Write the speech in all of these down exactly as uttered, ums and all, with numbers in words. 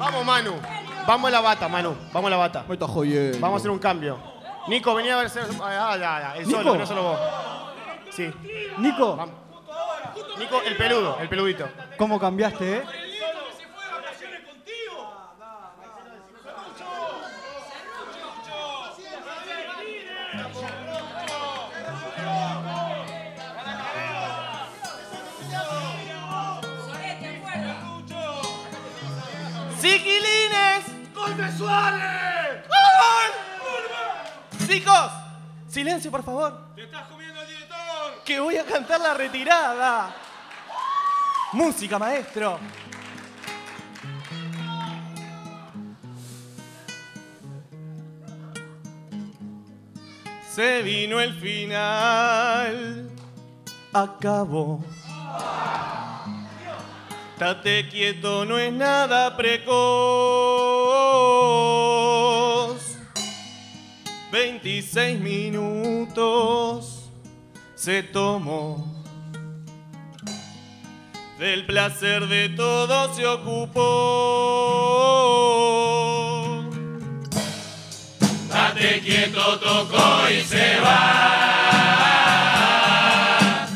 Vamos, Manu. Vamos a la bata, Manu. Vamos a la bata. Me está jodiendo. Vamos a hacer un cambio. Nico, venía a ver... Ah, ya, ya. El ¿Nico? solo, no solo vos. Sí. Nico, Vamos. Nico, el peludo, el peludito. ¿cómo cambiaste, eh? ¡Siquilines! ¡Gol de Suárez! ¡Gol! Chicos, silencio, por favor. ¡Te estás comiendo al director! Que voy a cantar la retirada. Música, maestro. Se vino el final. Acabó. Tate quieto, no es nada precoz. veintiséis minutos se tomó. Del placer de todo se ocupó. Tate quieto, tocó y se va.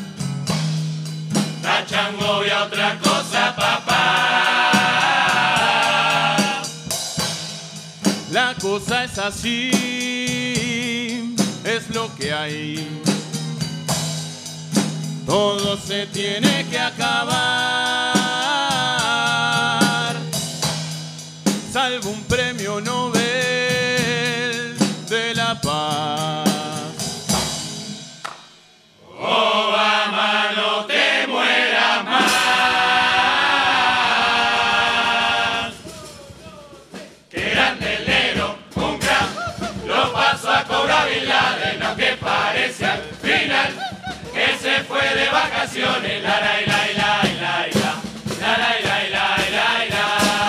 Tachango y a otra cosa, papá. La cosa es así, es lo que hay. Todo se tiene que acabar, salvo un premio Nobel de la Paz. Obama, no te mueras más. Qué grande el negro, un gran, lo pasó a cobrar Bin Laden, aunque parece al final que se fue de vacaciones. La la la la la la la la la la la la.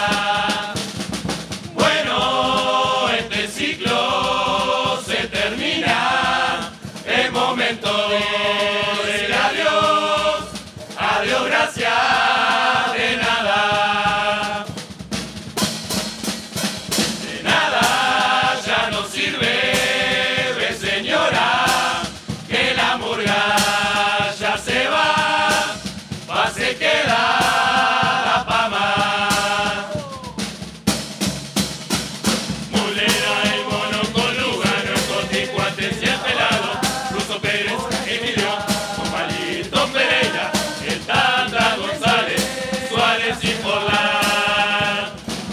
Bueno, este ciclo se termina. Es momento del adiós. Adiós, gracias, de nada. De nada ya no sirve, ve señora, que la murga se va, va se queda la pama. Mulera, el mono con Lugano, el Coticuates y el pelado, Russo Pérez, Emilio, con Palito Pereira, el Tata González, Suárez y Forlán.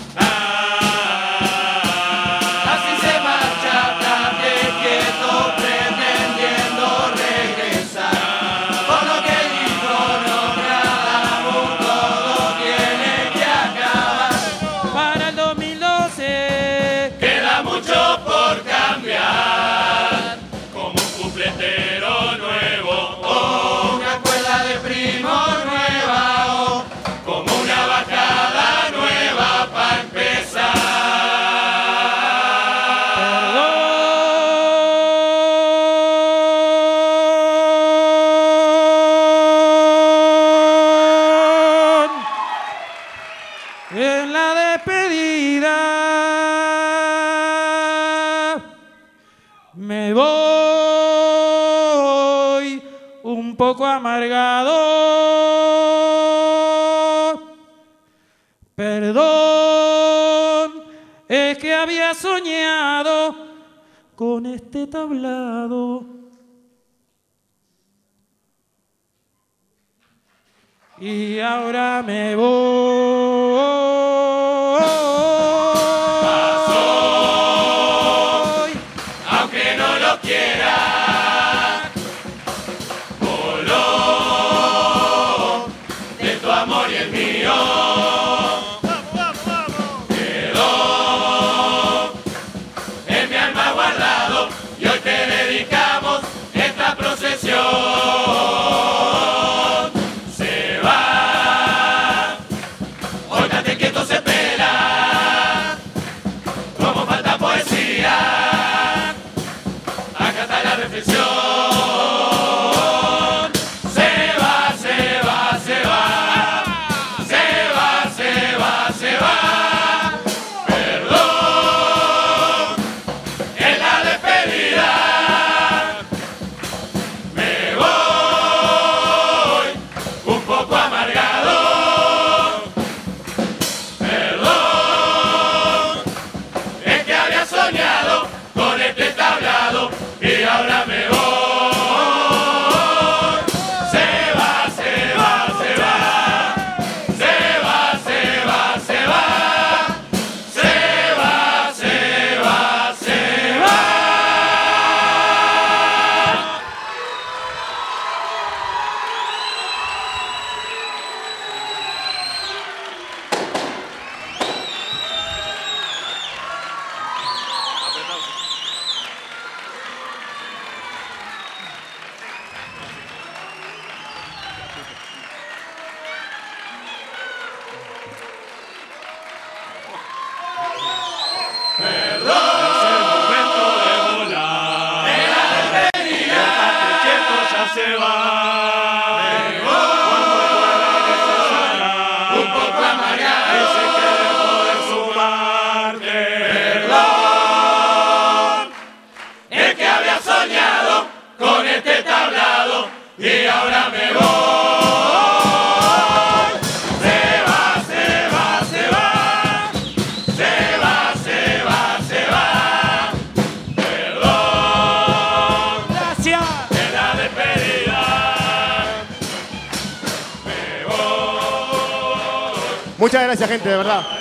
Ah, así se marcha, Tate quieto, pretendiendo regresar. Por cambiar, como un cupletero nuevo, o una escuela de primos nueva, o como una bajada nueva para empezar. Perdón. En la despedida me voy un poco amargado. Perdón, es que había soñado con este tablado. Y ahora me voy. Quiera, voló de tu amor y el mío. Vamos, vamos, vamos. Quedó en mi alma guardado y hoy te dedicamos esta procesión. Se va, hoy te este tablado y ahora me voy. Se va, se va, se va. Se va, se va, se va. Perdón. Gracias. En la despedida me voy. Muchas gracias, gente, de verdad.